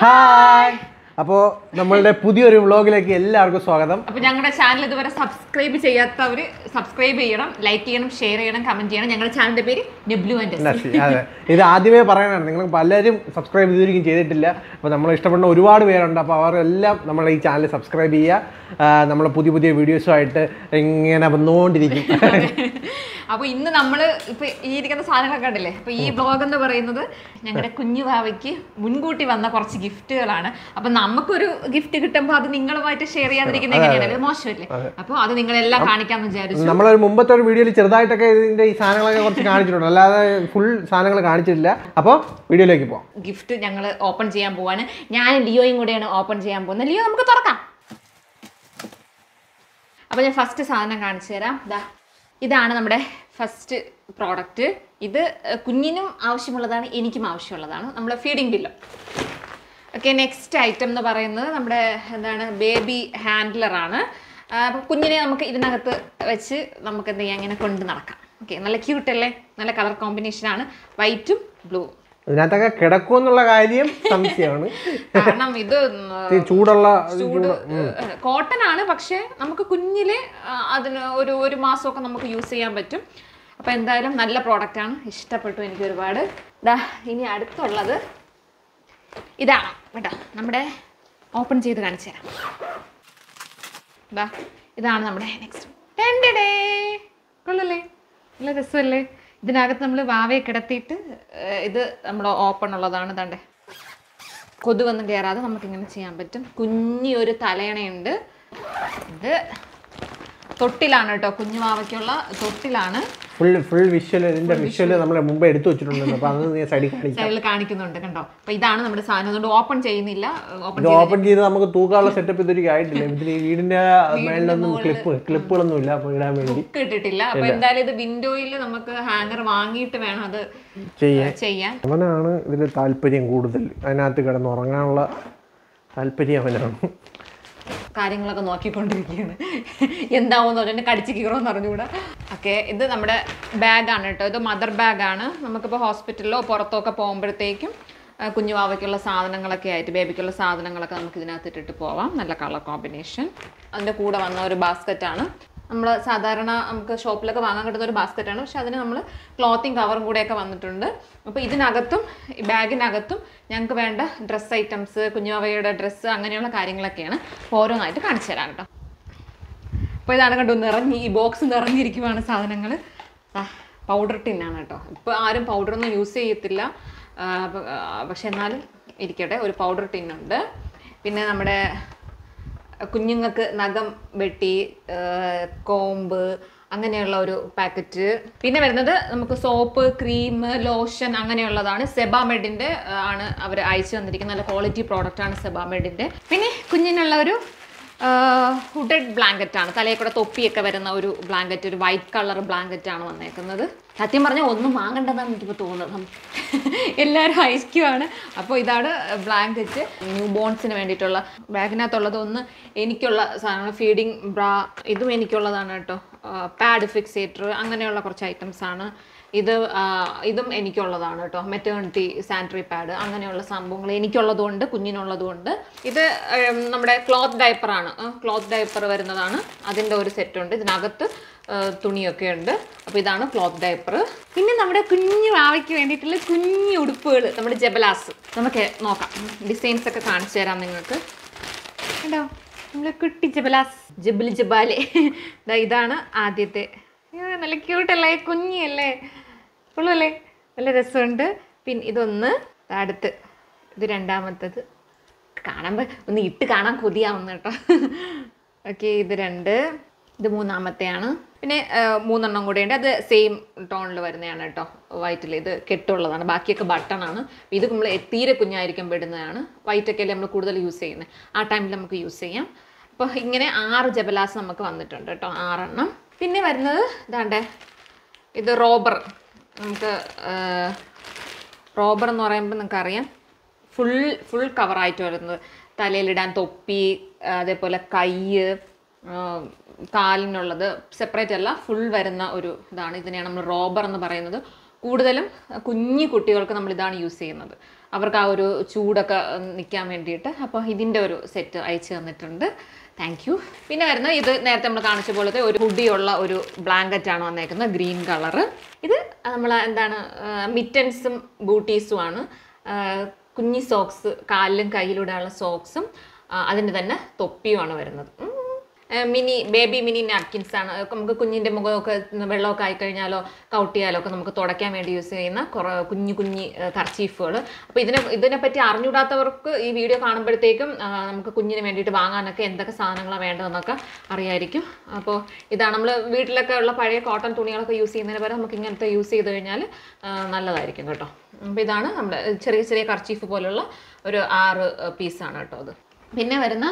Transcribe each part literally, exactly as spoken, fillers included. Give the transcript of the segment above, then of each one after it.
Hi. അപ്പോൾ നമ്മളുടെ പുതിയൊരു വ്ളോഗിലേക്ക് എല്ലാവർക്കും സ്വാഗതം. അപ്പോൾ ഞങ്ങളുടെ ചാനൽ ഇതുവരെ സബ്സ്ക്രൈബ് ചെയ്യാത്തവർ സബ്സ്ക്രൈബ് ചെയ്യണം, ലൈക്ക് ചെയ്യണം, ഷെയർ ചെയ്യണം, കമന്റ് ചെയ്യണം. ഞങ്ങളുടെ ചാനലിന്റെ പേര് നെബ്ലു ആൻഡ് ടെസ്സി. അതെ, ഇത് ആദ്യമേ പറയണം, നിങ്ങൾ പലരും സബ്സ്ക്രൈബ് ചെയ്തിരിക്കും ചെയ്തിട്ടില്ല. അപ്പോൾ നമ്മൾ ഇഷ്ടപ്പെടുന്ന ഒരുപാട് പേരുണ്ട്. അപ്പോൾ അവരെല്ലാം നമ്മളെ ഈ ചാനൽ സബ്സ്ക്രൈബ് ചെയ്യുക. നമ്മൾ പുതിയ പുതിയ വീഡിയോസുമായിട്ട് ഇങ്ങനെ വന്നുകൊണ്ടിരിക്കും. അപ്പോൾ ഇന്ന് നമ്മൾ ഇപ്പൊ ഈ ഇരിക്കുന്ന സാധനങ്ങളൊക്കെ ഉണ്ടല്ലേ, അപ്പൊ ഈ ബ്ലോഗ് എന്ന് പറയുന്നത് ഞങ്ങളുടെ കുഞ്ഞു ഭാവയ്ക്ക് മുൻകൂട്ടി വന്ന കുറച്ച് ഗിഫ്റ്റുകളാണ്. അപ്പൊ നമുക്കൊരു ഗിഫ്റ്റ് കിട്ടുമ്പോൾ അത് നിങ്ങളുമായിട്ട് ഷെയർ ചെയ്യാതിരിക്കുന്നത് എങ്ങനെയാണ്, മോശമല്ലേ? അപ്പോൾ അത് നിങ്ങളെല്ലാം കാണിക്കാന്ന് വിചാരിച്ചു. നമ്മളൊരു മുമ്പത്തെ ഒരു വീഡിയോയിൽ ചെറുതായിട്ടൊക്കെ ഇതിന്റെ ഈ സാധനങ്ങളൊക്കെ കുറച്ച് കാണിച്ചിട്ടുണ്ട്, അല്ലാതെ ഫുൾ സാധനങ്ങൾ കാണിച്ചിട്ടില്ല. അപ്പോൾ വീഡിയോയിലേക്ക് പോവാം. ഗിഫ്റ്റ് ഞങ്ങൾ ഓപ്പൺ ചെയ്യാൻ പോവാണ്. ഞാൻ ലിയോയും കൂടെയാണ് ഓപ്പൺ ചെയ്യാൻ പോകുന്നത്. ലിയോ, നമുക്ക് തുറക്കാം. അപ്പോൾ ഞാൻ ഫസ്റ്റ് സാധനം കാണിച്ചു തരാം. ദാ ഇതാണ് നമ്മുടെ ഫസ്റ്റ് പ്രോഡക്റ്റ്. ഇത് കുഞ്ഞിനും ആവശ്യമുള്ളതാണ്, എനിക്കും ആവശ്യമുള്ളതാണ്. നമ്മുടെ feeding pillow. Okay, next item എന്ന് പറയുന്നത് നമ്മുടെ എന്താണ് ബേബി ഹാൻഡ്ലറാണ്. അപ്പോൾ കുഞ്ഞിനെ നമുക്ക് ഇതിനകത്ത് വെച്ച് നമുക്ക് എന്ത് ചെയ്യാം, ഇങ്ങനെ കൊണ്ട് നടക്കാം. ഓക്കെ, നല്ല ക്യൂട്ടല്ലേ, നല്ല കളർ കോമ്പിനേഷനാണ്, വൈറ്റും ബ്ലൂ. ഇതിനകത്തൊക്കെ കിടക്കുമെന്നുള്ള കാര്യം സംശയമാണ്. കാരണം ഇത് ചൂടുള്ള ചൂട് കോട്ടൺ ആണ്, പക്ഷെ നമുക്ക് കുഞ്ഞിലെ അതിന് ഒരു ഒരു മാസമൊക്കെ നമുക്ക് യൂസ് ചെയ്യാൻ പറ്റും. അപ്പോൾ എന്തായാലും നല്ല പ്രോഡക്റ്റാണ്, ഇഷ്ടപ്പെട്ടു എനിക്ക് ഒരുപാട്. ദാ ഇനി അടുത്തുള്ളത് ഇതാണ് കേട്ടോ. നമ്മുടെ ഓപ്പൺ ചെയ്ത് കാണിച്ചു തരാം. ദാ ഇതാണ് നമ്മുടെ നെക്സ്റ്റ്. ഡേ കൊള്ളല്ലേ, നല്ല രസമല്ലേ? ഇതിനകത്ത് നമ്മൾ വാവയെ കിടത്തിയിട്ട് ഇത് നമ്മൾ ഓപ്പൺ ഉള്ളതാണ്. ഇതാണ്ടേ, കൊതുകൊന്നും കയറാതെ നമുക്കിങ്ങനെ ചെയ്യാൻ പറ്റും. കുഞ്ഞി ഒരു തലയണയുണ്ട്. ഇത് തൊട്ടിലാണ് കേട്ടോ, കുഞ്ഞു വാവയ്ക്കുള്ള തൊട്ടിലാണ്. ഫുൾ ഫുൾ വിഷ്വൽ, ഇതിന്റെ വിഷ്വൽ നമ്മൾ മുമ്പ് എടുത്തു വെച്ചിട്ടുണ്ട്. അപ്പോൾ അത് സൈഡിൽ സൈഡിൽ കാണിക്കുന്നുണ്ട് കണ്ടോ. അപ്പോൾ ഇതാണ് നമ്മുടെ സാധനം. അതുകൊണ്ട് ഓപ്പൺ ചെയ്യുന്നില്ല. ഓപ്പൺ ഓപ്പൺ ചെയ്ത് നമുക്ക് തൂക്കാനുള്ള സെറ്റപ്പ് ഇതൊരു ആയിട്ടില്ല. ഇതിന് ഈ വീടിന്റെ മേളിലൊന്നും ക്ലിപ്പ് ക്ലിപ്പുകളൊന്നും ഇല്ല, അപ്പോൾ ഇടാൻ വേണ്ടി ബുക്ക് ഇട്ടിട്ടില്ല. അപ്പോൾ എന്തായാലും ഇത് വിൻഡോയിൽ നമുക്ക് ഹാങ്ങർ വാങ്ങിയിട്ട് വേണം അത് ചെയ്യാൻ. അവനാണ് ഇതിൽ താല്പര്യം കൂടുതൽ, അതിനകത്ത് കിടന്നുറങ്ങാനുള്ള താല്പര്യം അവനാണ്. കാര്യങ്ങളൊക്കെ നോക്കിക്കൊണ്ടിരിക്കുകയാണ്, എന്താവെന്ന് പറഞ്ഞാൽ കടിച്ച് കീറോന്ന് അറിഞ്ഞുകൂടാ. ഓക്കെ, ഇത് നമ്മുടെ ബാഗാണ് കേട്ടോ. ഇത് മദർ ബാഗാണ്. നമുക്കിപ്പോൾ ഹോസ്പിറ്റലിലോ പുറത്തോ ഒക്കെ പോകുമ്പോഴത്തേക്കും കുഞ്ഞു വാവയ്ക്കുള്ള സാധനങ്ങളൊക്കെ ആയിട്ട്, ബേബിക്കുള്ള സാധനങ്ങളൊക്കെ നമുക്ക് ഇതിനകത്ത് ഇട്ടിട്ട് പോവാം. നല്ല കളർ കോമ്പിനേഷൻ. അതിൻ്റെ കൂടെ വന്ന ഒരു ബാസ്ക്കറ്റാണ്. നമ്മൾ സാധാരണ നമുക്ക് ഷോപ്പിലൊക്കെ വാങ്ങാൻ കിട്ടുന്ന ഒരു ബാസ്ക്കറ്റാണ്, പക്ഷെ അതിന് നമ്മൾ ക്ലോത്തിങ് കവറും കൂടെയൊക്കെ വന്നിട്ടുണ്ട്. അപ്പോൾ ഇതിനകത്തും ഈ ബാഗിനകത്തും ഞങ്ങൾക്ക് വേണ്ട ഡ്രസ്സ് ഐറ്റംസ്, കുഞ്ഞുവാവയുടെ ഡ്രസ്സ്, അങ്ങനെയുള്ള കാര്യങ്ങളൊക്കെയാണ്. ഓരോന്നായിട്ട് കാണിച്ചു തരാം കേട്ടോ. അപ്പോൾ ഇതാണ് കണ്ടു, നിറഞ്ഞ് ഈ ബോക്സ് നിറഞ്ഞിരിക്കുവാണ് സാധനങ്ങൾ. പൗഡർ ടിന്നാണ് കേട്ടോ. ഇപ്പോൾ ആരും പൗഡറൊന്നും യൂസ് ചെയ്യത്തില്ല, പക്ഷെ എന്നാലും ഇരിക്കട്ടെ. ഒരു പൗഡർ ടിന്നുണ്ട്. പിന്നെ നമ്മുടെ കുഞ്ഞുങ്ങൾക്ക് നഖം വെട്ടി, കോമ്പ്, അങ്ങനെയുള്ള ഒരു പാക്കറ്റ്. പിന്നെ വരുന്നത് നമുക്ക് സോപ്പ്, ക്രീം, ലോഷൻ അങ്ങനെയുള്ളതാണ്. സെബാമെഡിൻ്റെ ആണ് അവർ അയച്ചു തന്നിരിക്കുന്നത്. നല്ല ക്വാളിറ്റി പ്രോഡക്റ്റാണ് സെബാമെഡിൻ്റെ. പിന്നെ കുഞ്ഞിനുള്ള ഒരു ഹുഡഡ് ബ്ലാങ്കറ്റ് ആണ്. തലയിൽ കൂടെ തൊപ്പിയൊക്കെ വരുന്ന ഒരു ബ്ലാങ്കറ്റ്, ഒരു വൈറ്റ് കളർ ബ്ലാങ്കറ്റ് ആണ് വന്നേക്കുന്നത്. സത്യം പറഞ്ഞാൽ ഒന്നും വാങ്ങേണ്ടതാണ് എനിക്കിപ്പോൾ തോന്നുന്നത്, എല്ലാവരും അയക്കുവാണ്. അപ്പോൾ ഇതാണ് ബ്ലാങ്കറ്റ്. ന്യൂ ബോൺസിന് വേണ്ടിയിട്ടുള്ള ബാഗിനകത്തുള്ളത്. ഒന്ന് എനിക്കുള്ള സാധനങ്ങൾ, ഫീഡിങ് ബ്രാ, ഇതും എനിക്കുള്ളതാണ് കേട്ടോ. പാഡ് ഫിക്സേറ്റർ, അങ്ങനെയുള്ള കുറച്ച് ഐറ്റംസ് ആണ്. ഇത് ഇതും എനിക്കുള്ളതാണ് കേട്ടോ. മെറ്റേണിറ്റി സാനിറ്ററി പാഡ്, അങ്ങനെയുള്ള സംഭവങ്ങൾ എനിക്കുള്ളതുകൊണ്ട് കുഞ്ഞിനുള്ളതുകൊണ്ട്. ഇത് നമ്മുടെ ക്ലോത്ത് ഡയപ്പറാണ്. ക്ലോത്ത് ഡയപ്പർ വരുന്നതാണ്. അതിൻ്റെ ഒരു സെറ്റുണ്ട്. ഇതിനകത്ത് തുണിയൊക്കെ ഉണ്ട്. അപ്പോൾ ഇതാണ് ക്ലോത്ത് ഡയപ്പർ. പിന്നെ നമ്മുടെ കുഞ്ഞു വാവയ്ക്ക് വേണ്ടിയിട്ടുള്ള കുഞ്ഞു ഉടുപ്പുകൾ, നമ്മുടെ ജബലാസ്. നമുക്ക് നോക്കാം, ഡിസൈൻസ് ഒക്കെ കാണിച്ചു തരാം നിങ്ങൾക്ക്. കേട്ടോ, നമ്മുടെ കുട്ടി ജബലാസ്, ജബിൽ ജബാലെ. ഇതാണ് ആദ്യത്തെ. നല്ല ക്യൂട്ടല്ലേ, കുഞ്ഞിയല്ലേ, ഉള്ളല്ലേ, നല്ല രസമുണ്ട്. പിന്നെ ഇതൊന്ന്, അടുത്ത് ഇത് രണ്ടാമത്തത്. കാണുമ്പോൾ ഒന്ന് ഇട്ട് കാണാൻ കൊതിയാവുന്ന കേട്ടോ. ഓക്കെ, ഇത് രണ്ട്. ഇത് മൂന്നാമത്തെയാണ്. പിന്നെ മൂന്നെണ്ണം കൂടെ ഉണ്ട്. അത് സെയിം ടോണിൽ വരുന്നതാണ് കേട്ടോ, വൈറ്റിൽ. ഇത് കെട്ടുള്ളതാണ്, ബാക്കിയൊക്കെ ബട്ടണാണ്. ഇത് നമ്മൾ തീരെ കുഞ്ഞായിരിക്കുമ്പോൾ ഇടുന്നതാണ്. വൈറ്റൊക്കെ അല്ലേ നമ്മൾ കൂടുതൽ യൂസ് ചെയ്യുന്നത്, ആ ടൈമിൽ നമുക്ക് യൂസ് ചെയ്യാം. അപ്പോൾ ഇങ്ങനെ ആറ് ജബലാസ് നമുക്ക് വന്നിട്ടുണ്ട് കേട്ടോ, ആറെണ്ണം. പിന്നെ വരുന്നത് ഇതാണ്ടേ, ഇത് റോബർ. നമുക്ക് റോബർ എന്ന് പറയുമ്പോൾ നിങ്ങൾക്കറിയാം, ഫുൾ ഫുൾ കവറായിട്ട് വരുന്നത്. തലയിലിടാൻ തൊപ്പി, അതേപോലെ കൈ, കാലിനുള്ളത് സെപ്പറേറ്റ് അല്ല, ഫുൾ വരുന്ന ഒരു ഇതാണ്. ഇതിനെയാണ് നമ്മൾ റോബർ എന്ന് പറയുന്നത്. കൂടുതലും കുഞ്ഞു കുട്ടികൾക്ക് നമ്മൾ ഇതാണ് യൂസ് ചെയ്യുന്നത്. അവർക്ക് ആ ഒരു ചൂടൊക്കെ നിൽക്കാൻ വേണ്ടിയിട്ട്. അപ്പോൾ ഇതിൻ്റെ ഒരു സെറ്റ് അയച്ചു തന്നിട്ടുണ്ട്. Thank you. പിന്നെ വരുന്നത് ഇത് നേരത്തെ നമ്മൾ കാണിച്ച പോലത്തെ ഒരു ഹുഡിയുള്ള ഒരു ബ്ലാങ്കറ്റാണ് വന്നേക്കുന്നത്, ഗ്രീൻ കളറ്. ഇത് നമ്മൾ എന്താണ് മിറ്റൻസും ബൂട്ടീസും ആണ്. കുഞ്ഞി സോക്സ്, കാലിലും കയ്യിലൂടെയുള്ള സോക്സും അതിൻ്റെ തന്നെ തൊപ്പിയുമാണ് വരുന്നത്. മിനി ബേബി മിനി നാപ്കിൻസ് ആണ്. നമുക്ക് കുഞ്ഞിൻ്റെ മുഖമൊക്കെ വെള്ളമൊക്കെ ആയിക്കഴിഞ്ഞാലോ കൗട്ടിയാലോ ഒക്കെ നമുക്ക് തുടയ്ക്കാൻ വേണ്ടി യൂസ് ചെയ്യുന്ന കുറേ കുഞ്ഞു കുഞ്ഞി കർച്ചീഫുകൾ. അപ്പോൾ ഇതിനെ ഇതിനെപ്പറ്റി അറിഞ്ഞൂടാത്തവർക്ക് ഈ വീഡിയോ കാണുമ്പോഴത്തേക്കും നമുക്ക് കുഞ്ഞിന് വേണ്ടിയിട്ട് വാങ്ങാനൊക്കെ എന്തൊക്കെ സാധനങ്ങളാണ് വേണ്ടതെന്നൊക്കെ അറിയായിരിക്കും. അപ്പോൾ ഇതാണ് നമ്മൾ വീട്ടിലൊക്കെ ഉള്ള പഴയ കോട്ടൺ തുണികളൊക്കെ യൂസ് ചെയ്യുന്നതിന് പകരം നമുക്ക് ഇങ്ങനത്തെ യൂസ് ചെയ്ത് കഴിഞ്ഞാൽ നല്ലതായിരിക്കും കേട്ടോ. അപ്പോൾ ഇതാണ് നമ്മുടെ ചെറിയ ചെറിയ കർച്ചീഫ് പോലുള്ള ഒരു ആറ് പീസാണ് കേട്ടോ അത്. പിന്നെ വരുന്ന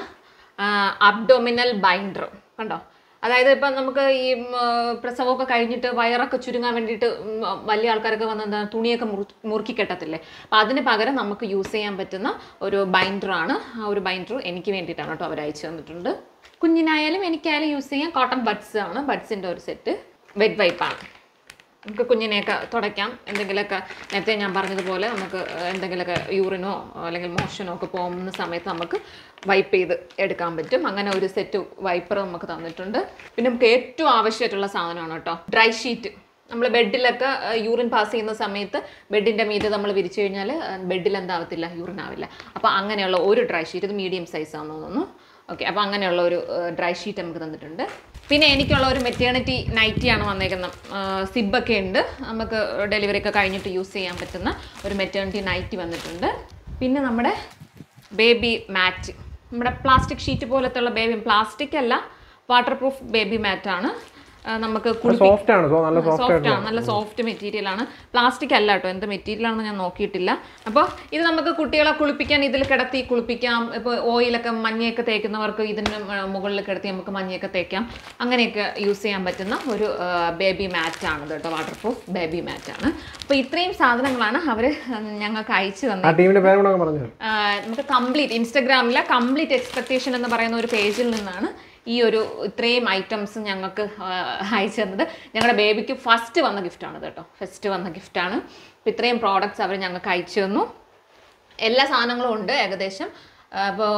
അബ്ഡോമിനൽ ബൈൻഡർ കണ്ടോ. അതായത് ഇപ്പം നമുക്ക് ഈ പ്രസവമൊക്കെ കഴിഞ്ഞിട്ട് വയറൊക്കെ ചുരുങ്ങാൻ വേണ്ടിയിട്ട് വലിയ ആൾക്കാരൊക്കെ വന്ന് എന്താ തുണിയൊക്കെ മുറു മുറുക്കി കെട്ടത്തില്ലേ. അപ്പം അതിന് പകരം നമുക്ക് യൂസ് ചെയ്യാൻ പറ്റുന്ന ഒരു ബൈൻഡറാണ്. ആ ഒരു ബൈൻഡർ എനിക്ക് വേണ്ടിയിട്ടാണ് കേട്ടോ അവർ അയച്ചു തന്നിട്ടുണ്ട്. കുഞ്ഞിനായാലും എനിക്കായാലും യൂസ് ചെയ്യാൻ കോട്ടൺ ബഡ്സ് ആണ്. ബഡ്സിൻ്റെ ഒരു സെറ്റ്. വെറ്റ് വൈപ്പാണ്. നമുക്ക് കുഞ്ഞിനെയൊക്കെ തുടയ്ക്കാം. എന്തെങ്കിലുമൊക്കെ നേരത്തെ ഞാൻ പറഞ്ഞതുപോലെ നമുക്ക് എന്തെങ്കിലുമൊക്കെ യൂറിനോ അല്ലെങ്കിൽ മോഷനോ ഒക്കെ പോകുന്ന സമയത്ത് നമുക്ക് വൈപ്പ് ചെയ്ത് എടുക്കാൻ പറ്റും. അങ്ങനെ ഒരു സെറ്റ് വൈപ്പർ നമുക്ക് തന്നിട്ടുണ്ട്. പിന്നെ നമുക്ക് ഏറ്റവും ആവശ്യമായിട്ടുള്ള സാധനമാണ് കേട്ടോ ഡ്രൈ ഷീറ്റ്. നമ്മൾ ബെഡിലൊക്കെ യൂറിൻ പാസ് ചെയ്യുന്ന സമയത്ത് ബെഡിൻ്റെ മീതെ നമ്മൾ വിരിച്ചു കഴിഞ്ഞാൽ ബെഡിൽ എന്താവത്തില്ല, യൂറിൻ ആവില്ല. അപ്പോൾ അങ്ങനെയുള്ള ഒരു ഡ്രൈ ഷീറ്റ്, ഇത് മീഡിയം സൈസാണെന്ന് തോന്നുന്നു. ഓക്കെ, അപ്പോൾ അങ്ങനെയുള്ള ഒരു ഡ്രൈ ഷീറ്റ് നമുക്ക് തന്നിട്ടുണ്ട്. പിന്നെ എനിക്കുള്ള ഒരു മെറ്റേണിറ്റി നൈറ്റിയാണ് വന്നേക്കുന്നത്. സിബൊക്കെ ഉണ്ട്, നമുക്ക് ഡെലിവറി ഒക്കെ കഴിഞ്ഞിട്ട് യൂസ് ചെയ്യാൻ പറ്റുന്ന ഒരു മെറ്റേണിറ്റി നൈറ്റി വന്നിട്ടുണ്ട്. പിന്നെ നമ്മുടെ ബേബി മാറ്റ്, നമ്മുടെ പ്ലാസ്റ്റിക് ഷീറ്റ് പോലത്തെ ഉള്ള ബേബി, പ്ലാസ്റ്റിക് അല്ല, വാട്ടർ പ്രൂഫ് ബേബി മാറ്റാണ്. നമുക്ക് സോഫ്റ്റ് ആണ്, സോഫ്റ്റ് ആണ്, നല്ല സോഫ്റ്റ് മെറ്റീരിയൽ ആണ്. പ്ലാസ്റ്റിക് അല്ല കേട്ടോ, എന്ത് മെറ്റീരിയൽ ആണെന്ന് ഞാൻ നോക്കിയിട്ടില്ല. അപ്പോൾ ഇത് നമുക്ക് കുട്ടികളെ കുളിപ്പിക്കാൻ ഇതിൽ കിടത്തി കുളിപ്പിക്കാം. ഇപ്പോൾ ഓയിലൊക്കെ മഞ്ഞയൊക്കെ തേക്കുന്നവർക്ക് ഇതിന് മുകളിൽ കിടത്തി നമുക്ക് മഞ്ഞയൊക്കെ തേക്കാം. അങ്ങനെയൊക്കെ യൂസ് ചെയ്യാൻ പറ്റുന്ന ഒരു ബേബി മാറ്റാണ് കേട്ടോ, വാട്ടർ പ്രൂഫ് ബേബി മാറ്റാണ്. അപ്പോൾ ഇത്രയും സാധനങ്ങളാണ് അവർ ഞങ്ങൾക്ക് അയച്ചു തന്നത്. നമുക്ക് കംപ്ലീറ്റ് ഇൻസ്റ്റഗ്രാമിലെ കംപ്ലീറ്റ് എക്സ്പെക്ടേഷൻ എന്ന് പറയുന്ന ഒരു പേജിൽ നിന്നാണ് ഈ ഒരു ഇത്രയും ഐറ്റംസ് ഞങ്ങൾക്ക് അയച്ചു തന്നത്. ഞങ്ങളുടെ ബേബിക്ക് ഫസ്റ്റ് വന്ന ഗിഫ്റ്റാണ് കേട്ടോ, ഫസ്റ്റ് വന്ന ഗിഫ്റ്റാണ്. അപ്പോൾ ഇത്രയും പ്രോഡക്റ്റ്സ് അവർ ഞങ്ങൾക്ക് അയച്ചു തന്നു. എല്ലാ സാധനങ്ങളും ഉണ്ട് ഏകദേശം. അപ്പോൾ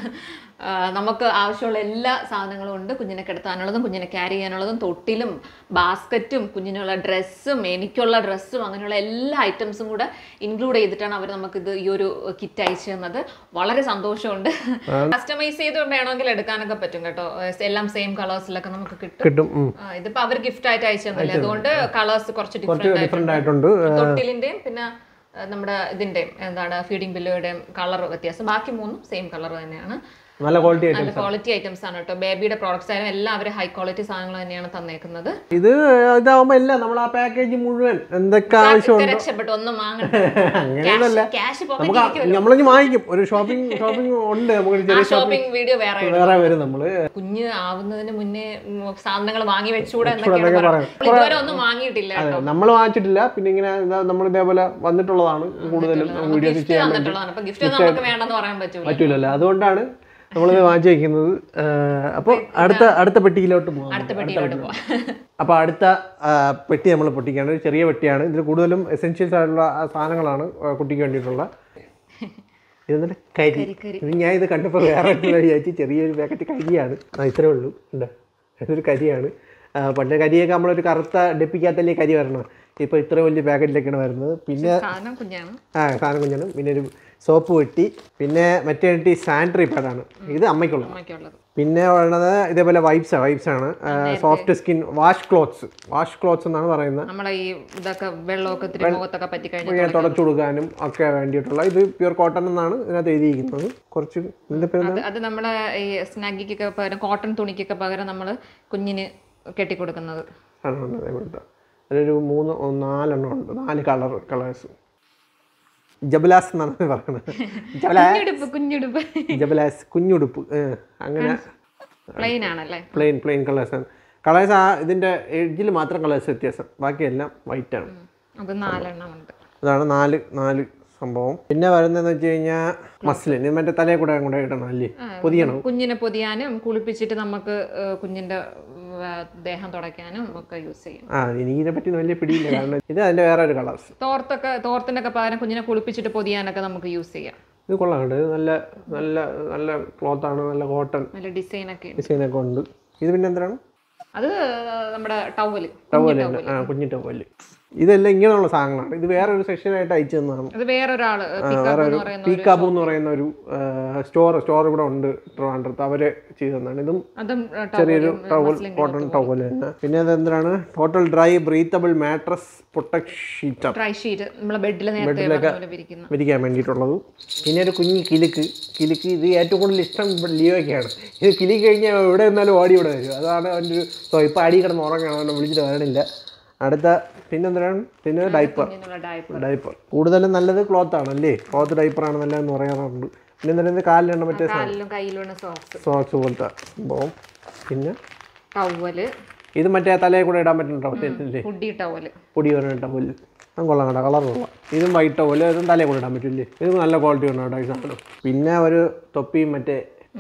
നമുക്ക് ആവശ്യമുള്ള എല്ലാ സാധനങ്ങളും ഉണ്ട്. കുഞ്ഞിനെ കിടത്താനുള്ളതും കുഞ്ഞിനെ ക്യാരി ചെയ്യാനുള്ളതും തൊട്ടിലും ബാസ്ക്കറ്റും കുഞ്ഞിനുള്ള ഡ്രസ്സും എനിക്കുള്ള ഡ്രസ്സും അങ്ങനെയുള്ള എല്ലാ ഐറ്റംസും കൂടെ ഇൻക്ലൂഡ് ചെയ്തിട്ടാണ് അവർ നമുക്കിത് ഈ ഒരു കിറ്റ് അയച്ചു തന്നത്. വളരെ സന്തോഷമുണ്ട്. കസ്റ്റമൈസ് ചെയ്ത് വേണമെങ്കിൽ എടുക്കാനൊക്കെ പറ്റും കേട്ടോ. എല്ലാം സെയിം കളേഴ്സിലൊക്കെ നമുക്ക് കിട്ടും. ഇതിപ്പോൾ അവർ ഗിഫ്റ്റ് ആയിട്ട് അയച്ചു തന്നില്ലേ, അതുകൊണ്ട് കളേഴ്സ് കുറച്ച് ഡിഫറെന്റ് ആയിട്ടുണ്ട്. തൊട്ടിലിന്റെയും പിന്നെ നമ്മുടെ ഇതിന്റെയും എന്താണ് ഫീഡിംഗ് ബില്ലുടെയും കളർ വ്യത്യാസം. ബാക്കി മൂന്നും സെയിം കളർ തന്നെയാണ്. നല്ല ക്വാളിറ്റി നല്ല ക്വാളിറ്റി ഐറ്റംസ് ആണ് കേട്ടോ. ബേബിയുടെ പ്രോഡക്ട്സ് ആയാലും എല്ലാവരും ഹൈ ക്വാളിറ്റി സാധനങ്ങൾ തന്നെയാണ് തന്നേക്കുന്നത്. ഇത് ഇതാവുമ്പോ എല്ലാം നമ്മൾ ആ പാക്കേജ് മുഴുവൻ എന്തൊക്കെ ആവശ്യമുണ്ട് രക്ഷപ്പെട്ടു. ഒന്നും വാങ്ങണ്ട, നമ്മളിനി വാങ്ങിക്കും. ഒരു ഷോപ്പിംഗ് ഷോപ്പിംഗ് ഉണ്ട് നമുക്ക്, ഷോപ്പിംഗ് വീഡിയോ വേറെ വേറെ വരും. നമ്മള് കുഞ്ഞ് ആവുന്നതിന് മുന്നേ സാധനങ്ങൾ വാങ്ങി വെച്ചുകൂടെ ഇതുവരെ ഒന്നും വാങ്ങിയിട്ടില്ല, നമ്മൾ വാങ്ങിച്ചിട്ടില്ല. പിന്നെ ഇങ്ങനെ നമ്മൾ ഇതേപോലെ വന്നിട്ടുള്ളതാണ് കൂടുതലും വീഡിയോസ് ചെയ്യാൻ പറ്റൂലല്ലോ. അതുകൊണ്ടാണ് നമ്മളിത് വാങ്ങിച്ചു വയ്ക്കുന്നത്. അപ്പോൾ അടുത്ത അടുത്ത പെട്ടിയിലോട്ട് പോകാം. അപ്പോൾ അടുത്ത പെട്ടി നമ്മൾ പൊട്ടിക്കുകയാണ്. ഒരു ചെറിയ പെട്ടിയാണ്. ഇതിൽ കൂടുതലും എസെൻഷ്യൽസ് ആയിട്ടുള്ള സാധനങ്ങളാണ് കുട്ടിക്ക് വേണ്ടിയിട്ടുള്ള. ഇതെന്നിട്ട് കരി. ഇത് ഞാൻ ഇത് കണ്ടപ്പോൾ വേറെ വിചാരിച്ച് ചെറിയൊരു പാക്കറ്റ് കരിയാണ്. ആ ഇത്രേ ഉള്ളൂ. ഉണ്ട്, ഇതൊരു കരിയാണ്. പണ്ട് കരിയൊക്കെ നമ്മളൊരു കറുത്ത ഡെപ്പിക്കകത്തല്ലേ കരി വരണം. ഇപ്പോൾ ഇത്ര വലിയ പാക്കറ്റിലേക്കാണ് വരുന്നത്. പിന്നെ ആ സാധനം കുഞ്ഞാണ്. പിന്നെ ഒരു സോപ്പ് പെട്ടി, പിന്നെ മറ്റേ സാനിറ്ററി പാഡാണ്. ഇത് അമ്മയ്ക്കുള്ളത്. പിന്നെ ഉള്ളത് ഇതേപോലെ വൈപ്സ് വൈപ്സ് ആണ്. Soft skin wash clothes wash clothes എന്നാണ് പറയുന്നത്. തുടച്ചു കൊടുക്കാനും ഒക്കെ വേണ്ടിയിട്ടുള്ള. ഇത് പ്യൂർ കോട്ടൺ എന്നാണ് ഇതിനകത്ത് എഴുതിയിരിക്കുന്നത്. കുറച്ച് അത് നമ്മുടെ ഈ സ്നാഗിക്കൊക്കെ പകരം കോട്ടൺ തുണിക്കൊക്കെ പകരം നമ്മൾ കുഞ്ഞിന് കെട്ടിക്കൊടുക്കുന്നത്. അതൊരു മൂന്ന് നാലെണ്ണം ഉണ്ട്, നാല് കളർ കളേഴ്സ്. ജബലാസ് എന്നാണ് പറയുന്നത്. ജബലാസ് കുഞ്ഞുടുപ്പ്. അങ്ങനെ പ്ലെയിൻ പ്ലെയിൻ കളേഴ്സ് ആണ്. കളേഴ്സ് ആ ഇതിൻ്റെ എഡ്ജിൽ മാത്രം കളേഴ്സ് വ്യത്യാസം, ബാക്കിയെല്ലാം വൈറ്റ് ആണ്. അതാണ് നാല് നാല് സംഭവം. പിന്നെ വരുന്നതെന്ന് വെച്ച് കഴിഞ്ഞാൽ മസ്ലിൻ. മറ്റേ തലയെ കൂടെ കൂടെ ഇടണം അല്ലേ, പൊതിയണം. കുഞ്ഞിനെ പൊതിയാനും കുളിപ്പിച്ചിട്ട് നമുക്ക് കുഞ്ഞിൻ്റെ ദേഹം തുടയ്ക്കാനും ഒക്കെ യൂസ് ചെയ്യും. ആ എനിക്കിതിനെ പറ്റി വലിയ പിടിയില്ല, കാരണം ഇത് അതിന്റെ വേറെ ഒരു കളേഴ്സ്. തോർത്തൊക്കെ തോർത്തിൻ്റെ ഒക്കെ പകരം കുഞ്ഞിനെ കുളിപ്പിച്ചിട്ട് പൊതിയാനൊക്കെ നമുക്ക് യൂസ് ചെയ്യാം. ഇത് കൊള്ളാം കേട്ടോ, ഇത് നല്ല നല്ല നല്ല ക്ലോത്ത് ആണ്, നല്ല കോട്ടൺ നല്ല ഡിസൈനൊക്കെ ഡിസൈനൊക്കെ ഉണ്ട്. ഇത് പിന്നെ എന്താണ്? അത് നമ്മുടെ ടവല് ടവല് ആ കുഞ്ഞി ടവല്. ഇതെല്ലാം ഇങ്ങനെയുള്ള സാധനങ്ങളാണ്. ഇത് വേറെ ഒരു സെക്ഷനായിട്ട് അയച്ചു തന്നതാണ്. ഇത് വേറൊരാള് പീക്കാബു എന്ന് പറയുന്ന ഒരു സ്റ്റോർ സ്റ്റോർ ഇവിടെ ഉണ്ട് ട്രിവാൻഡ്രത്ത്, അവര് ചെയ്തു തന്നാണ്. ഇതും ചെറിയൊരു ടവൽ, കോട്ടൺ ടവൽ തന്നെ. പിന്നെ അത് എന്താണ്? Total dry breathable mattress protect sheet, dry sheet നമ്മളെ ബെഡിൽ വിരിക്കാൻ വേണ്ടിയിട്ടുള്ളത്. പിന്നെ ഒരു കുഞ്ഞി കിലുക്ക് കിലുക്ക് ഇത് ഏറ്റവും കൂടുതൽ ഇഷ്ടം ലിയോയ്ക്കാണ്. ഇത് കിലുക്ക് കഴിഞ്ഞാൽ എവിടെ നിന്നാലും ഓടി ഇവിടെ വരും. അതാണ് അവൻ്റെ ഒരു സോ ഇപ്പം അടി കിടന്ന് ഉറങ്ങാണ്, അവനെ വിളിച്ചിട്ട് വരണില്ല. അടുത്ത പിന്നെ എന്താണ്? പിന്നെ ഡൈപ്പർ ഡൈപ്പർ കൂടുതലും നല്ലത് ക്ലോത്ത് ആണല്ലേ, ക്ലോത്ത് ഡൈപ്പറാണ് നല്ലതെന്ന് പറയാറുണ്ട്. പിന്നെ എന്താണ്? കാലിലാണ് മറ്റേ സോക്സ് പോലത്തെ സംഭവം. പിന്നെ ടവല്, ഇത് മറ്റേ തലയിൽ കൂടെ ഇടാൻ പറ്റുന്ന ടവലല്ലേ, പൊടി പറഞ്ഞ ടവല്. അത് കൊള്ളാം കേട്ടോ, കളർ കൊള്ളാം. ഇതും വൈറ്റ് ടവല്, ഇതും തലയിൽ കൂടെ ഇടാൻ പറ്റില്ലേ, ഇതും നല്ല ക്വാളിറ്റി ഉണ്ട് കേട്ടോ ഈ സാധനം. പിന്നെ ഒരു തൊപ്പിയും മറ്റേ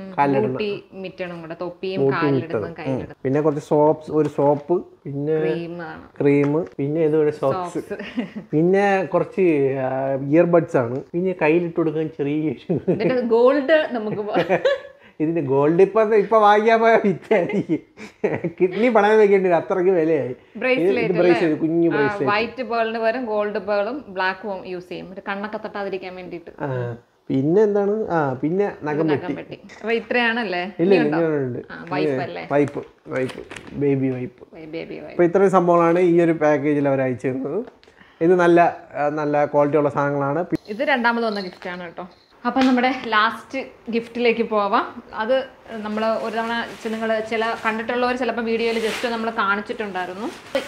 പിന്നെ കുറച്ച് സോപ്സ്, ഒരു സോപ്പ്, പിന്നെ ക്രീം, പിന്നെ ഇതൊരു സോക്സ്, പിന്നെ കുറച്ച് ഇയർബഡ്സ് ആണ്. പിന്നെ കയ്യിലിട്ട് കൊടുക്കാൻ ചെറിയ ഗോൾഡ്. നമുക്ക് ഇതിന് ഗോൾഡ് ഇപ്പൊ ഇപ്പൊ വാങ്ങിയാൽ പോയാൽ വിറ്റായിരിക്കും, കിഡ്നി പണയം വെക്കേണ്ടി വരും, അത്രയ്ക്ക് വിലയായി. ബ്രേസ്ലെറ്റ്, കുഞ്ഞു ബ്രേസ്ലെറ്റ്, വൈറ്റ് പേളിന് പകരം ഗോൾഡ് പേളും ബ്ലാക്കും യൂസ് ചെയ്യും, കണ്ണൊക്കെ തട്ടാതിരിക്കാൻ വേണ്ടിട്ട്. പിന്നെ എന്താണ്? ആ പിന്നെ നഖം വെട്ടി. അപ്പൊ ഇത്രയാണല്ലേ? ഇല്ല ഇങ്ങനെയുണ്ട്, വൈപ്പ് വൈപ്പ് ബേബി വൈപ്പ്. അപ്പൊ ഇത്രയും സംഭവങ്ങളാണ് ഈ ഒരു പാക്കേജിൽ അവർ അയച്ചു തരുന്നത്. ഇത് നല്ല നല്ല ക്വാളിറ്റി ഉള്ള സാധനങ്ങളാണ്. ഇത് രണ്ടാമത് വന്ന ഗിഫ്റ്റാണ് കേട്ടോ. അപ്പം നമ്മുടെ ലാസ്റ്റ് ഗിഫ്റ്റിലേക്ക് പോവാം. അത് നമ്മൾ ഒരു തവണ നിങ്ങൾ ചില കണ്ടിട്ടുള്ളവർ ചിലപ്പോൾ വീഡിയോയിൽ ജസ്റ്റ് നമ്മൾ കാണിച്ചിട്ടുണ്ടായിരുന്നു.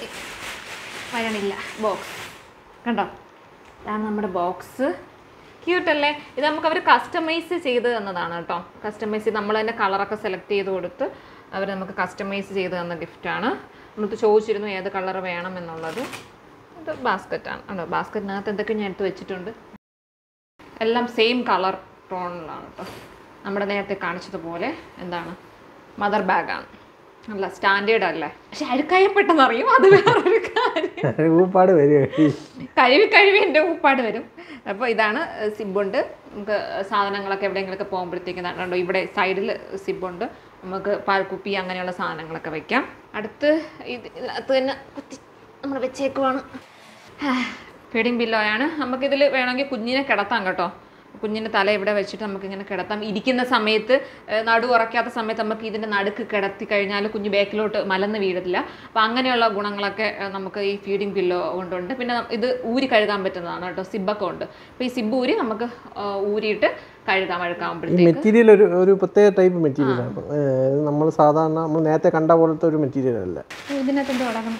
വരണില്ല ബോക്സ് കണ്ടോ, ഇതാണ് നമ്മുടെ ബോക്സ്. ക്യൂട്ടല്ലേ? ഇത് നമുക്ക് അവർ കസ്റ്റമൈസ് ചെയ്ത് തന്നതാണ് കേട്ടോ. കസ്റ്റമൈസ് ചെയ്ത് നമ്മൾ തന്നെ കളറൊക്കെ സെലക്ട് ചെയ്ത് കൊടുത്ത് അവർ നമുക്ക് കസ്റ്റമൈസ് ചെയ്ത് തന്ന ഗിഫ്റ്റാണ്. നമുക്ക് ചോദിച്ചിരുന്നു ഏത് കളർ വേണം എന്നുള്ളത്. ഇത് ബാസ്ക്കറ്റാണ് ആണോ, ബാസ്ക്കറ്റിനകത്ത് എന്തൊക്കെ ഞാൻ എടുത്ത് വെച്ചിട്ടുണ്ട്. എല്ലാം സെയിം കളർ ടോണിലാണ് കേട്ടോ, നമ്മുടെ നേരത്തെ കാണിച്ചതുപോലെ. എന്താണ്? മദർ ബാഗാണ്, അല്ല സ്റ്റാൻഡേർഡ് അല്ലേ, പക്ഷെ അഴുക്കായ പെട്ടെന്ന് അറിയും, അത് വേറൊരു കാര്യം. ഊപ്പാട് വരും, കഴുകി കഴുകി എൻ്റെ ഊപ്പാട് വരും. അപ്പോൾ ഇതാണ് സിബുണ്ട്. നമുക്ക് സാധനങ്ങളൊക്കെ എവിടെയെങ്കിലുമൊക്കെ പോകുമ്പോഴത്തേക്കും കണ്ടോ, ഇവിടെ സൈഡിൽ സിബുണ്ട്, നമുക്ക് പാൽക്കുപ്പി അങ്ങനെയുള്ള സാധനങ്ങളൊക്കെ വയ്ക്കാം. അടുത്ത് ഇതിനകത്ത് തന്നെ കുത്തി നമ്മൾ വെച്ചേക്കുവാണ് ഫീഡിങ് പില്ലോയാണ്. നമുക്കിതിൽ വേണമെങ്കിൽ കുഞ്ഞിനെ കിടത്താം കേട്ടോ. കുഞ്ഞിൻ്റെ തല ഇവിടെ വെച്ചിട്ട് നമുക്കിങ്ങനെ കിടത്താം. ഇരിക്കുന്ന സമയത്ത് നടു ഉറക്കാത്ത സമയത്ത് നമുക്ക് ഇതിൻ്റെ നടുക്ക് കിടത്തി കഴിഞ്ഞാൽ കുഞ്ഞ് ബാക്കിലോട്ട് മലന്ന് വീഴത്തില്ല. അപ്പോൾ അങ്ങനെയുള്ള ഗുണങ്ങളൊക്കെ നമുക്ക് ഈ ഫീഡിങ് പില്ലോ കൊണ്ടുണ്ട്. പിന്നെ ഇത് ഊരി കഴുകാൻ പറ്റുന്നതാണ് കേട്ടോ, സിബൊക്കെ ഉണ്ട്. അപ്പോൾ ഈ സിബ് ഊരി നമുക്ക് ഊരിയിട്ട് കഴുകാൻ അഴുക്കാകുമ്പോഴത്തേക്ക്. മെറ്റീരിയൽ ഒരു ഒരു പ്രത്യേക ടൈപ്പ് മെറ്റീരിയലാണ്, നമ്മൾ സാധാരണ നമ്മൾ നേരത്തെ കണ്ട പോലത്തെ ഒരു മെറ്റീരിയൽ അല്ല. ഇതിനകത്ത് എന്താ തുടങ്ങണം?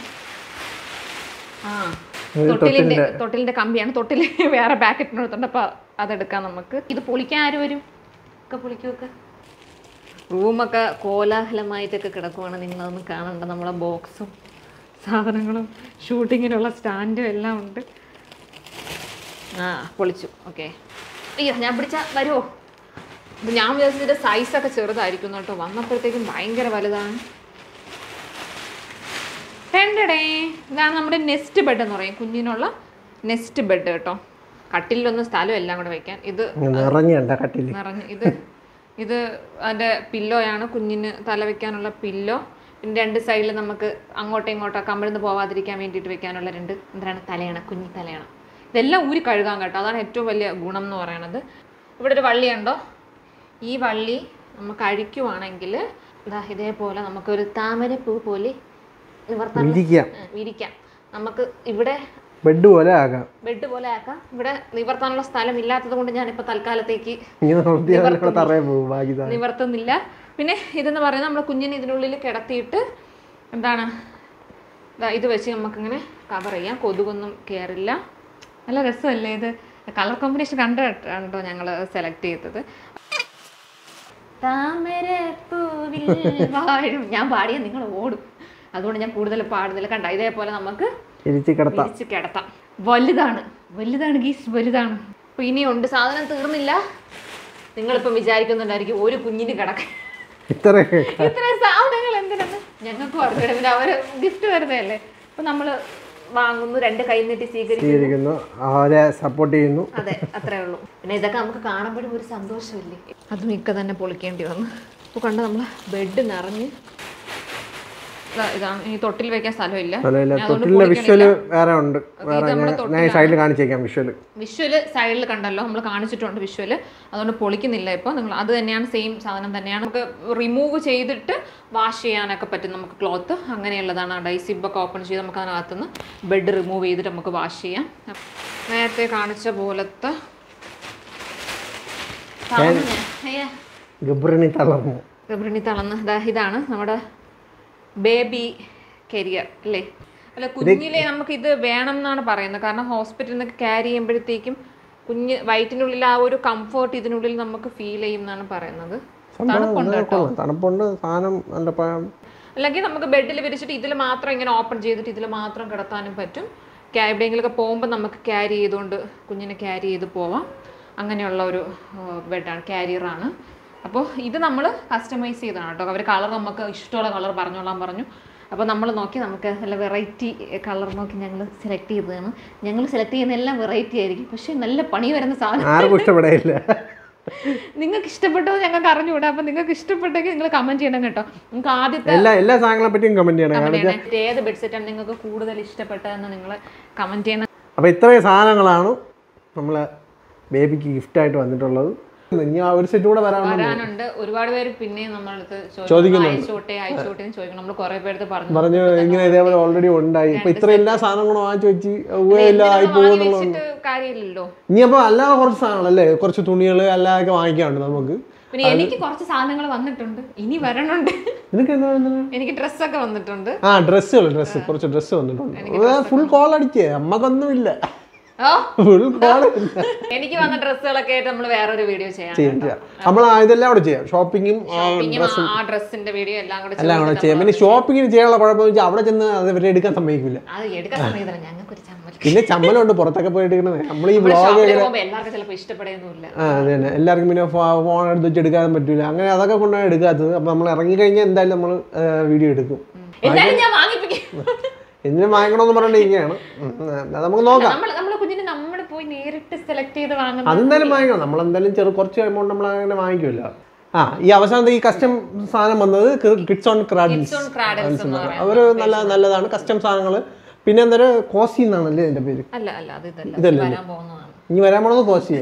ആ തൊട്ടിലിൻ്റെ തൊട്ടിലിൻ്റെ കമ്പിയാണ്. തൊട്ടിൽ വേറെ പാക്കറ്റിനടുത്തുണ്ട്, അപ്പോൾ അതെടുക്കാം നമുക്ക്. ഇത് പൊളിക്കാൻ ആര് വരും? ഒക്കെ പൊളിക്കുമൊക്കെ. റൂമൊക്കെ കോലാഹലമായിട്ടൊക്കെ കിടക്കുവാണ്, നിങ്ങളതൊന്നും കാണണ്ട. നമ്മളെ ബോക്സും സാധനങ്ങളും ഷൂട്ടിങ്ങിനുള്ള സ്റ്റാൻഡും എല്ലാം ഉണ്ട്. ആ പൊളിച്ചു. ഓക്കെ. അയ്യോ ഞാൻ പിടിച്ചാൽ വരുമോ? അപ്പം ഞാൻ വിചാരിച്ചതിൻ്റെ സൈസൊക്കെ ചെറുതായിരിക്കും കേട്ടോ, വന്നപ്പോഴത്തേക്കും ഭയങ്കര വലുതാണ്. രണ്ടടേ ഇതാണ് നമ്മുടെ നെസ്റ്റ് ബെഡ് എന്ന് പറയും, കുഞ്ഞിനുള്ള നെസ്റ്റ് ബെഡ് കേട്ടോ. കട്ടിലൊന്നും സ്ഥലം എല്ലാം കൂടെ വയ്ക്കാൻ. ഇത് നിറഞ്ഞ് ഇത് ഇത് അതിൻ്റെ പില്ലോയാണ്, കുഞ്ഞിന് തല വയ്ക്കാനുള്ള പില്ലോ. പിന്നെ രണ്ട് സൈഡിൽ നമുക്ക് അങ്ങോട്ടും ഇങ്ങോട്ടോ കമിഴ്ന്ന് പോവാതിരിക്കാൻ വേണ്ടിയിട്ട് വെക്കാനുള്ള രണ്ട് എന്താണ് തലയണ, കുഞ്ഞി തലയണ. ഇതെല്ലാം ഊരി കഴുകാൻ കേട്ടോ, അതാണ് ഏറ്റവും വലിയ ഗുണം എന്ന് പറയുന്നത്. ഇവിടെ ഒരു വള്ളിയുണ്ടോ, ഈ വള്ളി നമുക്ക് അഴിക്കുവാണെങ്കിൽ ഇതാ ഇതേപോലെ നമുക്കൊരു താമരപ്പൂ പോലെ വിരിക്കാം. നമുക്ക് ഇവിടെ ബെഡ് പോലെ ആക്കാം, ബെഡ് പോലെ ആക്കാം. ഇവിടെ നിവർത്താനുള്ള സ്ഥലം ഇല്ലാത്തത് കൊണ്ട് ഞാനിപ്പോൾ തൽക്കാലത്തേക്ക് നിവർത്തുന്നില്ല. പിന്നെ ഇതെന്ന് പറയുന്നത് നമ്മൾ കുഞ്ഞിനെ ഇതിനുള്ളിൽ കിടത്തിയിട്ട് എന്താണ് ഇത് വെച്ച് നമുക്കിങ്ങനെ കവർ ചെയ്യാം, കൊതുകൊന്നും കയറില്ല. നല്ല രസമല്ലേ ഇത്? കളർ കോമ്പിനേഷൻ കണ്ടിട്ടോ ഞങ്ങൾ സെലക്ട് ചെയ്തത്. താമരപ്പൂവിൽ വാഴും ഞാൻ പാടിയ നിങ്ങൾ ഓടും, അതുകൊണ്ട് ഞാൻ കൂടുതൽ പാടുന്നില്ല. കണ്ട ഇതേപോലെ നമുക്ക് തിരിച്ച് കിടത്താം. വലുതാണ് വലുതാണ് ഗീസ് വലുതാണ്. അപ്പോൾ ഇനിയുണ്ട്, സാധനം തീർന്നില്ല. നിങ്ങളിപ്പം വിചാരിക്കുന്നുണ്ടായിരിക്കും ഒരു കുഞ്ഞിന് കിടക്കാൻ ഇത്രയും സാധനങ്ങൾ എന്തിനാണ്. ഞങ്ങൾക്കും അറിഞ്ഞൂടെ, പിന്നെ അവര് ഗിഫ്റ്റ് തരുന്നതല്ലേ. അപ്പൊ നമ്മള് വാങ്ങുന്നു, രണ്ട് കൈ നീട്ടി സ്വീകരിക്കുന്നു, അവരെ സപ്പോർട്ട് ചെയ്യുന്നു. അതെ, അത്രേ ഉള്ളൂ. പിന്നെ ഇതൊക്കെ നമുക്ക് കാണുമ്പോഴും ഒരു സന്തോഷമില്ലേ. അത് മിക്ക തന്നെ പൊളിക്കേണ്ടി വന്നു. അപ്പോൾ കണ്ട് നമ്മൾ ബെഡ് നിറഞ്ഞ് ഇതാണ്. ഈ തൊട്ടിൽ വെക്കാൻ സ്ഥലമില്ല. വിഷ്വല് വേറെ ഉണ്ട്, സൈഡിൽ കാണിച്ചേക്കാം. വിഷ്വല് വിഷ്വല് സൈഡിൽ കണ്ടല്ലോ, നമ്മൾ കാണിച്ചിട്ടുണ്ട് വിഷ്വല്. അതുകൊണ്ട് പൊളിക്കുന്നില്ല ഇപ്പോൾ. നിങ്ങൾ അത് തന്നെയാണ്, സെയിം സാധനം തന്നെയാണ്. നമുക്ക് റിമൂവ് ചെയ്തിട്ട് വാഷ് ചെയ്യാനൊക്കെ പറ്റും നമുക്ക് ക്ലോത്ത്. അങ്ങനെയുള്ളതാണ്. ഡൈസിബൊക്കെ ഓപ്പൺ ചെയ്ത് നമുക്ക് അതിനകത്തുനിന്ന് ബെഡ് റിമൂവ് ചെയ്തിട്ട് നമുക്ക് വാഷ് ചെയ്യാം. നേരത്തെ കാണിച്ച പോലത്തെ ഗബ്രിണി തളർന്നു ഗബ്രിണി തളർന്ന് ഇതാണ് നമ്മുടെ ബേബി കരിയർ അല്ലേ. അല്ല, കുഞ്ഞിലെ നമുക്ക് ഇത് വേണം എന്നാണ് പറയുന്നത്. കാരണം ഹോസ്പിറ്റലിൽ നിന്നൊക്കെ ക്യാരി ചെയ്യുമ്പോഴത്തേക്കും കുഞ്ഞ് വയറ്റിനുള്ളിൽ ആ ഒരു കംഫർട്ട് ഇതിനുള്ളിൽ നമുക്ക് ഫീൽ ചെയ്യും എന്നാണ് പറയുന്നത്. തണുപ്പുണ്ട് കേട്ടോ, തണുപ്പുണ്ട് സാധനം. അല്ലെങ്കിൽ നമുക്ക് ബെഡിൽ വിരിച്ചിട്ട് ഇതിൽ മാത്രം ഇങ്ങനെ ഓപ്പൺ ചെയ്തിട്ട് ഇതിൽ മാത്രം കിടത്താനും പറ്റും. എവിടെയെങ്കിലുമൊക്കെ പോകുമ്പോൾ നമുക്ക് ക്യാരി ചെയ്തുകൊണ്ട് കുഞ്ഞിനെ ക്യാരി ചെയ്ത് പോവാം. അങ്ങനെയുള്ള ഒരു ബെഡാണ്, ക്യാരിയറാണ്. അപ്പോൾ ഇത് നമ്മൾ കസ്റ്റമൈസ് ചെയ്തതാണ് കേട്ടോ. അവർ കളർ നമുക്ക് ഇഷ്ടമുള്ള കളർ പറഞ്ഞോളാൻ പറഞ്ഞു. അപ്പോൾ നമ്മൾ നോക്കി നമുക്ക് നല്ല വെറൈറ്റി കളർ നോക്കി ഞങ്ങൾ സെലക്ട് ചെയ്തതാണ്. ഞങ്ങൾ സെലക്ട് ചെയ്യുന്ന എല്ലാം വെറൈറ്റി ആയിരിക്കും, പക്ഷേ നല്ല പണി വരുന്ന സാധനം ആർക്കും ഇഷ്ടപ്പെടില്ല. നിങ്ങൾക്ക് ഇഷ്ടപ്പെട്ടത് ഞങ്ങൾക്ക് അറിഞ്ഞുകൂടാ. അപ്പോൾ നിങ്ങൾക്ക് ഇഷ്ടപ്പെട്ടെങ്കിൽ നിങ്ങൾ കമന്റ് ചെയ്യണം കേട്ടോ. നിങ്ങൾക്ക് ആദ്യത്തെ എല്ലാ എല്ലാ സാധനങ്ങളെ പറ്റിയും കമന്റ് ചെയ്യണം. ഏത് ബെഡ്സെറ്റാണ് നിങ്ങൾക്ക് കൂടുതൽ ഇഷ്ടപ്പെട്ടതെന്ന് നിങ്ങൾ കമന്റ് ചെയ്യണം. അപ്പോൾ ഇത്രയും സാധനങ്ങളാണ് നമ്മൾ ബേബിക്ക് ഗിഫ്റ്റായിട്ട് വന്നിട്ടുള്ളത്. ഇനി ആ ഒരു സെറ്റ് കൂടെ വരാനുണ്ട്. ഒരുപാട് പേര് പിന്നെ നമ്മളടുത്ത് അയച്ചോട്ടെ അയച്ചോട്ടെ എന്ന് ചോദിക്കണം. നമ്മൾ കുറെ പേര് പറഞ്ഞു പറഞ്ഞു ഇങ്ങനെ ഇതേപോലെ ഓൾറെഡി ഉണ്ടായി. ഇപ്പൊ ഇത്ര എല്ലാ സാധനങ്ങളും വാങ്ങിച്ചു വെച്ച് ആയി പോകുന്നുള്ളത് കാര്യമില്ലല്ലോ. ഇനി അപ്പൊ അല്ലാതെ കുറച്ച് സാധനങ്ങളല്ലേ, കുറച്ച് തുണികൾ അല്ലാതെ വാങ്ങിക്കാനുണ്ട് നമുക്ക്. പിന്നെ എനിക്ക് കുറച്ച് സാധനങ്ങൾ വന്നിട്ടുണ്ട്, ഇനി വരണുണ്ട്. നിനക്ക് എന്താ? എനിക്ക് ഡ്രസ്സൊക്കെ വന്നിട്ടുണ്ട്. ആ ഡ്രസ്സുകൾ ഡ്രസ്സ് കുറച്ച് ഡ്രസ്സ് വന്നിട്ടുണ്ട്. ഫുൾ കോൾ അടിക്കേ, അമ്മക്കൊന്നുമില്ല. എനിക്ക് വന്ന ഡ്രസ്സുകളൊക്കെ ആയിട്ട് നമ്മൾ വേറൊരു വീഡിയോ ചെയ്യാം. നമ്മൾ ഇതെല്ലാം കൂടെ ചെയ്യാം. ഷോപ്പിങ്ങും ആ ഡ്രസ്സിന്റെ വീഡിയോ എല്ലാം കൂടെ എല്ലാം കൂടെ ചെയ്യാം. പിന്നെ ഷോപ്പിങ്ങിന് ചെയ്യാനുള്ള കുഴപ്പമെന്ന് വെച്ചാൽ അവിടെ ചെന്ന് അത് ഇവരെ എടുക്കാൻ സമ്മതിക്കില്ല. പിന്നെ ചമ്മലുണ്ട് പുറത്തൊക്കെ പോയി എടുക്കണത്. നമ്മൾ ഈ ബ്ലോഗ് എല്ലാവർക്കും ചിലപ്പോൾ ഇഷ്ടപ്പെടുന്നില്ല. അതെ തന്നെ, എല്ലാവർക്കും പിന്നെ ഫോൺ എടുത്ത് വെച്ച് എടുക്കാൻ പറ്റൂല. അങ്ങനെ അതൊക്കെ കൊണ്ടാണ് എടുക്കാത്തത്. അപ്പൊ നമ്മൾ ഇറങ്ങി കഴിഞ്ഞാൽ എന്തായാലും നമ്മൾ വീഡിയോ എടുക്കും. എന്തിനും വാങ്ങിക്കണമെന്ന് പറഞ്ഞിരിക്കുകയാണ്. നമുക്ക് നോക്കാം. അതെന്തായാലും വാങ്ങിക്കണം. നമ്മളെന്തായാലും ചെറു കുറച്ച് എമൗണ്ട് നമ്മൾ അങ്ങനെ വാങ്ങിക്കുമല്ലോ. ആ ഈ അവസാനത്തെ ഈ കസ്റ്റം സാധനം വന്നത് കിഡ്സ് ഓൺ ക്രാഡിൽസ്. അവര് നല്ല നല്ലതാണ് കസ്റ്റം സാധനങ്ങൾ. പിന്നെ എന്താ കോസി എന്നാണല്ലേ എന്റെ പേര്? ഇതല്ലേ ഇനി വരാൻ പോണത് കോസിയാ.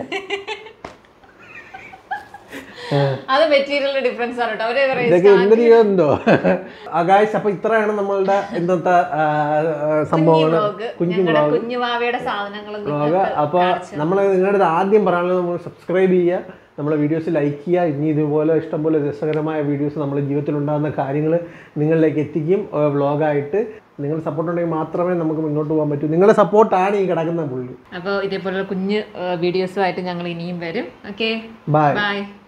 ഇതൊക്കെ എന്ത് ചെയ്യുന്നുണ്ടോ ഗായ്സ്. അപ്പൊ ഇത്രയാണ് നമ്മളുടെ ഇന്നത്തെ സംഭവങ്ങള്, കുഞ്ഞു വ്ളോഗ്. അപ്പൊ നമ്മൾ നിങ്ങളുടെ ആദ്യം പറയാനുള്ളത് നമ്മൾ സബ്സ്ക്രൈബ് ചെയ്യുക, നമ്മളെ വീഡിയോസ് ലൈക്ക് ചെയ്യുക. ഇനി ഇതുപോലെ ഇഷ്ടംപോലെ രസകരമായ വീഡിയോസ് നമ്മുടെ ജീവിതത്തിൽ ഉണ്ടാകുന്ന കാര്യങ്ങൾ നിങ്ങളിലേക്ക് എത്തിക്കും വ്ളോഗായിട്ട്. നിങ്ങളുടെ സപ്പോർട്ട് ഉണ്ടെങ്കിൽ മാത്രമേ നമുക്ക് മുന്നോട്ട് പോകാൻ പറ്റൂ. നിങ്ങളുടെ സപ്പോർട്ടാണ് ഈ കിടക്കുന്ന പുള്ളി. അപ്പോൾ ഇതേപോലുള്ള കുഞ്ഞ് വീഡിയോസുമായിട്ട് ഞങ്ങൾ ഇനിയും വരും. Okay, by.